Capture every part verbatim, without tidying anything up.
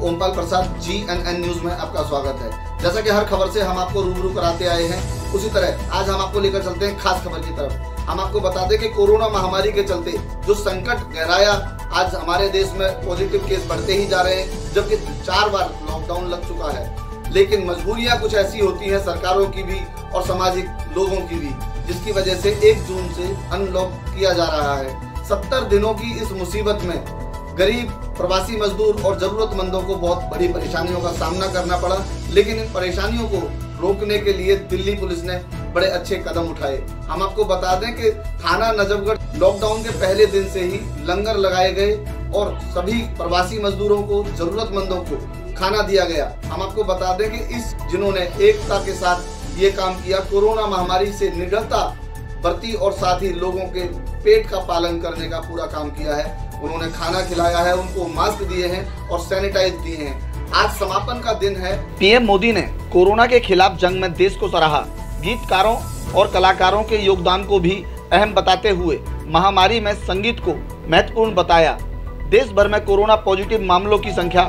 Ompal Prasad, G N N news में आपका स्वागत है। जैसा कि हर खबर से हम आपको रूबरू कराते आए हैं, उसी तरह आज हम आपको लेकर चलते हैं खास खबर की तरफ। हम आपको बता दें कि कोरोना महामारी के चलते जो संकट गहराया, आज हमारे देश में पॉजिटिव केस बढ़ते ही जा रहे हैं, जबकि चार बार लॉकडाउन लग चुका है। लेकिन मजबूरियां कुछ ऐसी होती हैं सरकारों की भी और सामाजिक लोगों की भी, जिसकी वजह से एक जून से अनलॉक किया जा रहा है। सत्तर दिनों की इस मुसीबत में गरीब, प्रवासी मजदूर और जरूरतमंदों को बहुत बड़ी परेशानियों का सामना करना पड़ा। लेकिन इन परेशानियों को रोकने के लिए दिल्ली पुलिस ने बड़े अच्छे कदम उठाए। हम आपको बता दें कि थाना नजफगढ़ लॉकडाउन के पहले दिन से ही लंगर लगाए गए और सभी प्रवासी मजदूरों को, जरूरतमंदों को खाना दिया गया। हम आपको बता दें कि इस जिन्होंने एकता के साथ ये काम किया, कोरोना महामारी से निडरता बरती और साथ ही लोगों के पेट का पालन करने का पूरा काम किया है। उन्होंने खाना खिलाया है, उनको मास्क दिए हैं और सैनिटाइज दिए हैं। आज समापन का दिन है। पीएम मोदी ने कोरोना के खिलाफ जंग में देश को सराहा। गीतकारों और कलाकारों के योगदान को भी अहम बताते हुए महामारी में संगीत को महत्वपूर्ण बताया। देश भर में कोरोना पॉजिटिव मामलों की संख्या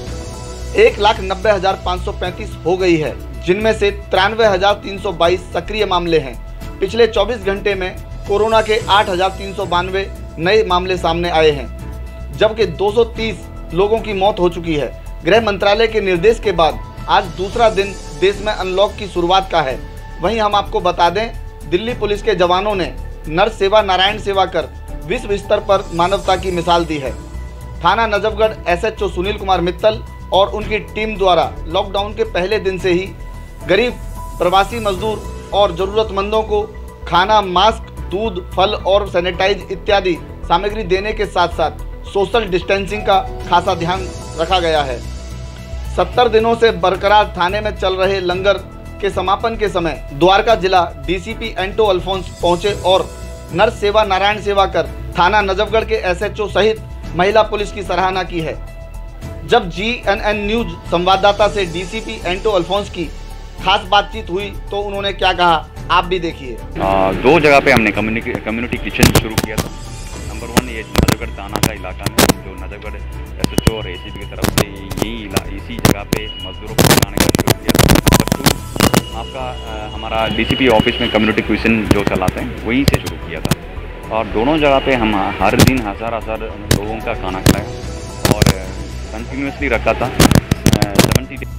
एक लाख नब्बे हजार पाँच सौ पैंतीस हो गई है, जिनमें से तिरानवे हजार तीन सौ बाईस सक्रिय मामले हैं। पिछले चौबीस घंटे में कोरोना के आठ हजार तीन सौ बानवे नए मामले सामने आए हैं, जबकि दो सौ तीस लोगों की मौत हो चुकी है। गृह मंत्रालय के निर्देश के बाद आज दूसरा दिन देश में अनलॉक की शुरुआत का है। वहीं हम आपको बता दें, दिल्ली पुलिस के जवानों ने नर सेवा नारायण सेवा कर विश्व स्तर पर मानवता की मिसाल दी है। थाना Najafgarh S H O Sunil Kumar Mittal और उनकी टीम द्वारा लॉकडाउन के पहले दिन से ही गरीब, प्रवासी मजदूर और जरूरतमंदों को खाना, मास्क, दूध, फल और सैनिटाइज इत्यादि सामग्री देने के साथ साथ सोशल डिस्टेंसिंग का खासा ध्यान रखा गया है। सत्तर दिनों से बरकरार थाने में चल रहे लंगर के समापन के समय द्वारका जिला डीसीपी एंटो अल्फोंस पहुंचे और नर सेवा नारायण सेवा कर थाना नजफगढ़ के एस एच ओ सहित महिला पुलिस की सराहना की है। जब जी एन एन न्यूज संवाददाता से डीसीपी एंटो अल्फोंस की खास बातचीत हुई तो उन्होंने क्या कहा, आप भी देखिए। दो जगह पे हमने कम्युनिटी कम्युनिटी किचन शुरू किया था। नंबर वन, ये नजफगढ़ थाना का इलाका में जो नजफगढ़ एस एच ओ और ए सी पी की तरफ से यही इसी जगह पे मजदूरों को खाने का शुरू किया था। नंबर टू, आपका आ, हमारा डी सी पी ऑफिस में कम्युनिटी किचन जो चलाते हैं वहीं से शुरू किया था। और दोनों जगह पे हम हर दिन हज़ार हज़ार लोगों का खाना खिलाया और कंटिन्यूसली रखा था सेवेंटी डेज।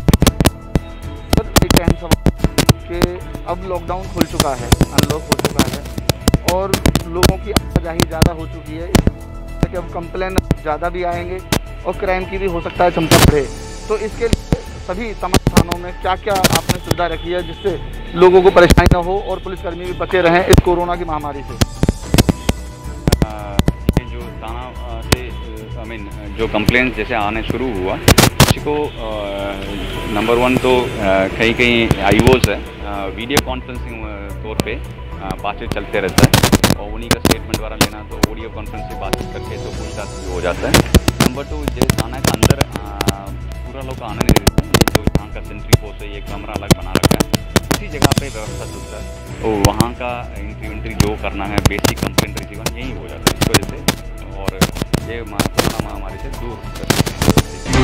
कि अब लॉकडाउन खुल चुका है, अनलॉक हो चुका है और लोगों की आवाजाही ज़्यादा हो चुकी है, कि अब कंप्लेन ज़्यादा भी आएंगे और क्राइम की भी हो सकता है क्षमता बढ़े। तो इसके लिए सभी तमाम थानों में क्या क्या आपने सुविधा रखी है जिससे लोगों को परेशानी न हो और पुलिसकर्मी भी बचे रहें इस कोरोना की महामारी से? ये जो थाना से आई मीन जो कंप्लेंट्स जैसे आने शुरू हुआ, को नंबर वन तो कहीं कहीं आई वोज है, वीडियो कॉन्फ्रेंसिंग तौर पे बातचीत चलते रहता है और उन्हीं का स्टेटमेंट द्वारा लेना, तो ऑडियो कॉन्फ्रेंस से बातचीत करके तो पूछताछ भी हो जाता है। नंबर टू, जो थाना के अंदर पूरा लोग आने नहीं देते, ये जो यहाँ का सेंट्री पोस्ट है, ये कमरा अलग बना रखा है, उसी जगह पे व्यवस्था चलता है। तो वहाँ का एंट्री वेंट्री जो करना है, बेसिक कंप्लेंट रिसीवर यहीं हो जाता है इस वजह से, और ये कोरोना महामारी से दूर कर सकते हैं।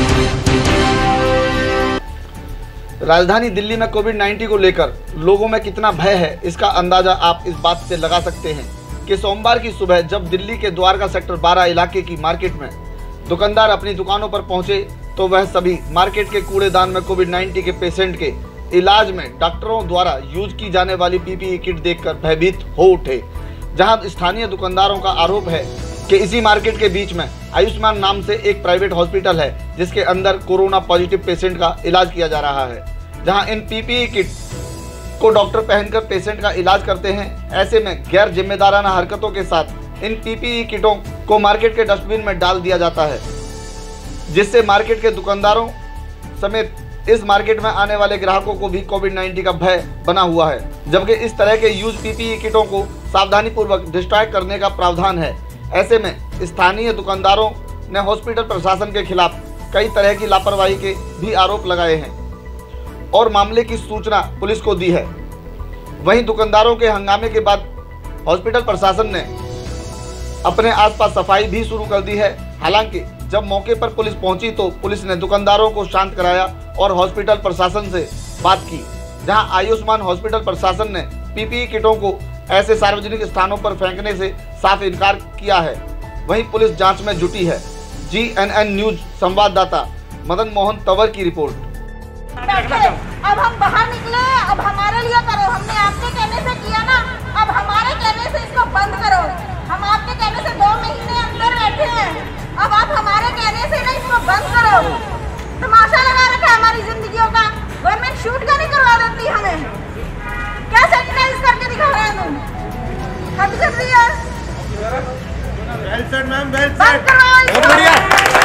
राजधानी दिल्ली में कोविड नाइन्टीन को लेकर लोगों में कितना भय है, इसका अंदाजा आप इस बात से लगा सकते हैं कि सोमवार की सुबह जब दिल्ली के द्वारका सेक्टर बारह इलाके की मार्केट में दुकानदार अपनी दुकानों पर पहुंचे तो वह सभी मार्केट के कूड़ेदान में कोविड नाइन्टीन के पेशेंट के इलाज में डॉक्टरों द्वारा यूज की जाने वाली पीपीई किट देखकर भयभीत हो उठे। जहां स्थानीय दुकानदारों का आरोप है कि इसी मार्केट के बीच में आयुष्मान नाम से एक प्राइवेट हॉस्पिटल है, जिसके अंदर कोरोना पॉजिटिव पेशेंट का इलाज किया जा रहा है। जहां इन पीपीई किट को डॉक्टर पहनकर पेशेंट का इलाज करते हैं। ऐसे में गैर जिम्मेदाराना हरकतों के साथ इन पीपीई किटों को मार्केट के डस्टबिन में डाल दिया जाता है, जिससे मार्केट के दुकानदारों समेत इस मार्केट में आने वाले ग्राहकों को भी कोविड नाइन्टीन का भय बना हुआ है। जबकि इस तरह के यूज पीपीई किटों को सावधानी पूर्वक डिस्ट्रॉय करने का प्रावधान है। ऐसे में स्थानीय दुकानदारों ने हॉस्पिटल प्रशासन के खिलाफ कई तरह की लापरवाही के भी आरोप लगाए हैं और मामले की सूचना पुलिस को दी है। वहीं दुकानदारों के हंगामे के बाद हॉस्पिटल प्रशासन ने अपने आसपास सफाई भी शुरू कर दी है। हालांकि जब मौके पर पुलिस पहुंची तो पुलिस ने दुकानदारों को शांत कराया और हॉस्पिटल प्रशासन से बात की, जहां आयुष्मान हॉस्पिटल प्रशासन ने पीपीई किटों को ऐसे सार्वजनिक स्थानों पर फेंकने से साफ इनकार किया है। वहीं पुलिस जांच में जुटी है। जी एन एन न्यूज संवाददाता मदन मोहन तंवर की रिपोर्ट। अब हम बाहर निकले, अब हमारे लिए करो। हमने आपके कहने से किया ना, अब हमारे कहने से इसको बंद करो। हम आपके कहने से दो महीने अंदर बैठे हैं, अब आप हमारे कहने से ना इसको बंद करो। तमाशा लगा रखा है हमारी जिंदगियों का। गवर्नमेंट शूट का नहीं करवा देती हमें, क्या सैनिटाइज करके दिखा रहे हैं तुम? हद कर रही है। वेल सेड मैम, वेल बंद सेड। करवाओ बहुत इसको। बढ़िया।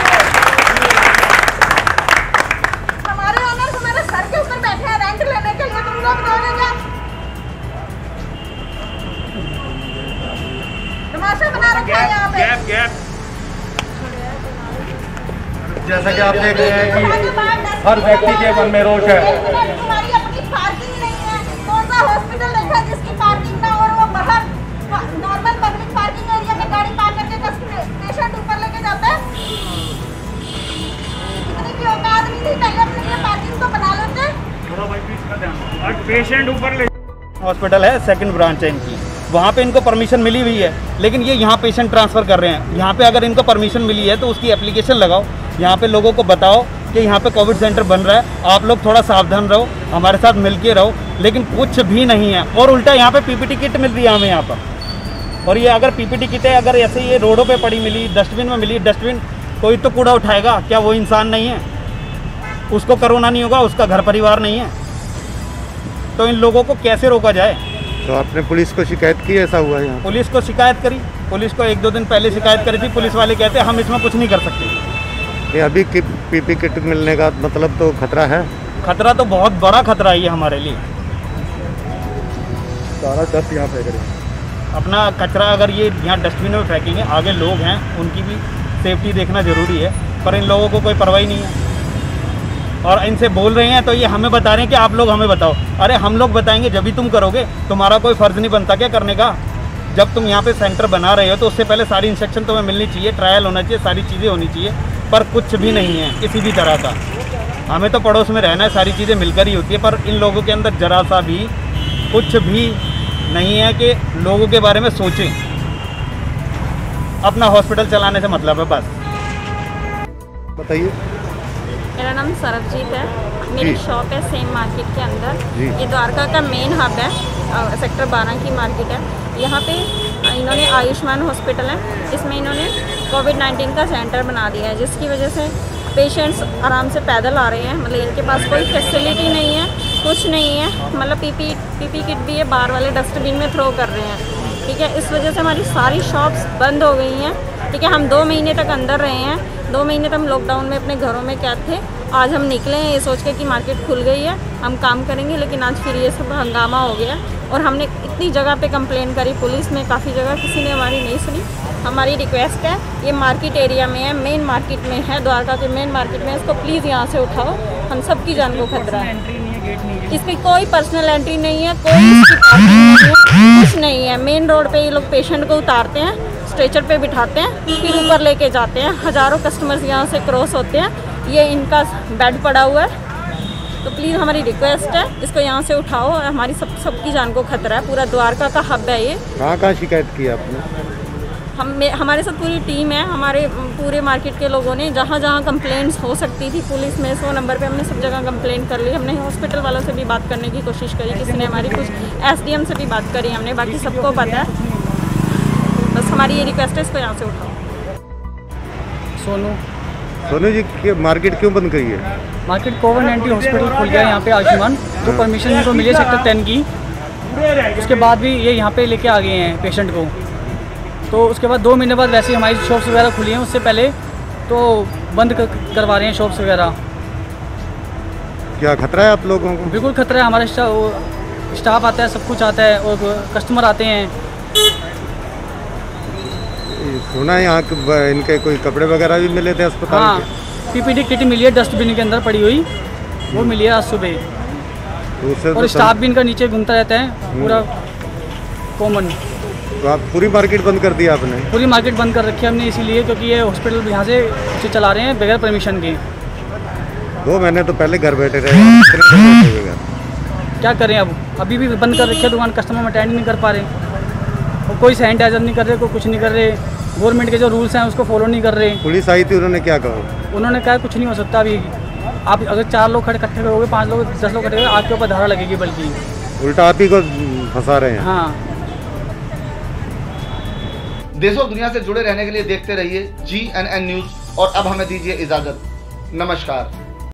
हमारे ओनर हमारे सर के ऊपर बैठे हैं रेंट लेने के लिए, तुम लोग दोगे क्या? तमाशा बना रखा है यहाँ पे। गैप गैप जैसा कि आप देख रहे हैं कि हर व्यक्ति के मन में रोष है। तुम्हारी अपनी पार्किंग नहीं है, कौन सा हॉस्पिटल देखा जिसकी पार्किंग ना और वो बाहर नॉर्मल पब्लिक पार्किंग एरिया में गाड़ी पार्क करके पेशेंट ऊपर लेके जाता है? इतनी भी औकात नहीं थी, पहले अपने लिए पार्किंग तो बना लेते। थोड़ा भाई प्लीज का ध्यान। और पेशेंट ऊपर ले हॉस्पिटल है, सेकंड ब्रांच है इनकी, वहाँ पे इनको परमिशन मिली हुई है, लेकिन ये यहाँ पेशेंट ट्रांसफ़र कर रहे हैं। यहाँ पे अगर इनको परमिशन मिली है तो उसकी एप्लीकेशन लगाओ, यहाँ पे लोगों को बताओ कि यहाँ पे कोविड सेंटर बन रहा है, आप लोग थोड़ा सावधान रहो, हमारे साथ मिल के रहो, लेकिन कुछ भी नहीं है। और उल्टा यहाँ पे पीपीटी किट मिल रही है हमें यहाँ पर। और ये अगर पीपीटी किटें अगर ऐसे ये रोडों पे पड़ी मिली, डस्टबिन में मिली, डस्टबिन कोई तो कूड़ा उठाएगा, क्या वो इंसान नहीं है? उसको कोरोना नहीं होगा, उसका घर परिवार नहीं है, तो इन लोगों को कैसे रोका जाए? तो आपने पुलिस को शिकायत की, ऐसा हुआ यहाँ? पुलिस को शिकायत करी, पुलिस को एक दो दिन पहले शिकायत करी थी। पुलिस वाले कहते हैं हम इसमें कुछ नहीं कर सकते। ये अभी की पीपी किट मिलने का मतलब तो खतरा है? खतरा तो बहुत बड़ा खतरा है ये हमारे लिए। सारा डस्ट यहाँ फेंक रहे हैं। अपना कचरा अगर ये यहाँ डस्टबिन में फेंकेंगे, आगे लोग हैं उनकी भी सेफ्टी देखना ज़रूरी है, पर इन लोगों को कोई परवाही नहीं है। और इनसे बोल रहे हैं तो ये हमें बता रहे हैं कि आप लोग हमें बताओ। अरे हम लोग बताएंगे जब भी तुम करोगे, तुम्हारा कोई फ़र्ज़ नहीं बनता क्या करने का? जब तुम यहाँ पे सेंटर बना रहे हो तो उससे पहले सारी इंस्ट्रक्शन तुम्हें मिलनी चाहिए, ट्रायल होना चाहिए, सारी चीज़ें होनी चाहिए, पर कुछ भी नहीं है किसी भी तरह का। हमें तो पड़ोस में रहना है, सारी चीज़ें मिलकर ही होती है, पर इन लोगों के अंदर जरा सा भी कुछ भी नहीं है कि लोगों के बारे में सोचें। अपना हॉस्पिटल चलाने से मतलब है बस। बताइए। मेरा नाम सरबजीत है, मेरी शॉप है सेम मार्केट के अंदर। ये द्वारका का मेन हब है, सेक्टर बारह की मार्केट है। यहाँ पे इन्होंने आयुष्मान हॉस्पिटल है, इसमें इन्होंने कोविड नाइन्टीन का सेंटर बना दिया है, जिसकी वजह से पेशेंट्स आराम से पैदल आ रहे हैं। मतलब इनके पास कोई फैसिलिटी नहीं है, कुछ नहीं है। मतलब पीपी पीपी किट भी है, बाहर वाले डस्टबिन में थ्रो कर रहे हैं। ठीक है, इस वजह से हमारी सारी शॉप्स बंद हो गई हैं। ठीक है, हम दो महीने तक अंदर रहे हैं, दो महीने तक हम लॉकडाउन में अपने घरों में कैद थे। आज हम निकले हैं ये सोच के कि मार्केट खुल गई है, हम काम करेंगे, लेकिन आज फिर ये सब हंगामा हो गया। और हमने इतनी जगह पे कंप्लेन करी पुलिस में, काफ़ी जगह किसी ने हमारी नहीं सुनी। हमारी रिक्वेस्ट है, ये मार्केट एरिया में है, मेन मार्केट में है, द्वारका के मेन मार्केट में है, इसको प्लीज़ यहाँ से उठाओ, हम सब की जान को खतरा है। इसकी कोई पर्सनल एंट्री नहीं है, कोई इसकी पार्किंग नहीं है, कुछ नहीं है। मेन रोड पे ये लोग पेशेंट को उतारते हैं, स्ट्रेचर पे बिठाते हैं, फिर ऊपर लेके जाते हैं। हज़ारों कस्टमर्स यहाँ से क्रॉस होते हैं, ये इनका बेड पड़ा हुआ है। तो प्लीज़ हमारी रिक्वेस्ट है, इसको यहाँ से उठाओ, हमारी सब सबकी जान को खतरा है। पूरा द्वारका का हब है ये। कहाँ कहाँ शिकायत की आपने? हम हमारे साथ पूरी टीम है, हमारे पूरे मार्केट के लोगों ने जहाँ जहाँ कंप्लेंट्स हो सकती थी पुलिस में, सौ नंबर पे हमने सब जगह कंप्लेंट कर ली। हमने हॉस्पिटल वालों से भी बात करने की कोशिश करी, किसी ने हमारी कुछ एसडीएम से भी बात करी हमने, बाकी सबको पता है। बस हमारी ये रिक्वेस्ट है, इसको यहाँ से उठाओ। सोनू सोनू जी, कि मार्केट क्यों बंद करी है? मार्केट कोविड नाइन्टीन हॉस्पिटल खुल गया यहाँ पे आयुष्मान, जो परमिशन इनको मिली है सेक्टर टेन की। उसके बाद भी ये यहाँ पे लेके आ गए हैं पेशेंट को। तो उसके बाद दो महीने बाद वैसे ही हमारी शॉप्स वगैरह खुली हैं, उससे पहले तो बंद कर, करवा रहे हैं शॉप्स वगैरह। क्या खतरा है आप लोगों को? बिल्कुल खतरा है। हमारे स्टाफ स्टाफ आता है, सब कुछ आता है, और कस्टमर आते हैं। सुना है यहाँ के इनके कोई कपड़े वगैरह भी मिले थे अस्पताल हाँ, के? पीपीटी किट मिली है डस्टबिन के अंदर पड़ी हुई, वो मिली है आज सुबह। तो और स्टाफ भी इनका नीचे घूमता रहता है, पूरा कॉमन। तो आप पूरी मार्केट बंद कर दी आपने? पूरी मार्केट बंद कर रखी है हमने इसीलिए क्योंकि ये हॉस्पिटल यहाँ से से चला रहे हैं बगैर परमिशन के। दो महीने तो पहले घर बैठे रहे, कितने दिन बैठे हुए घर? क्या करें अब, अभी भी बंद कर रखी है दुकान, कस्टमर अटेंड नहीं कर पा रहे और कोई सैनिटाइजर नहीं कर रहे, कोई कुछ नहीं कर रहे, गवर्नमेंट के जो रूल्स हैं उसको फॉलो नहीं कर रहे। पुलिस आई थी, उन्होंने क्या कहा? उन्होंने कहा कुछ नहीं हो सकता अभी, आप अगर चार लोग खड़े इकट्ठे करोगे, पाँच लोग दस लोग इकट्ठे करोगे, आपके ऊपर धारा लगेगी, बल्कि उल्टा आप ही को फंसा रहे हैं। हाँ। देश और दुनिया से जुड़े रहने के लिए देखते रहिए जी एन एन न्यूज और अब हमें दीजिए इजाजत। नमस्कार।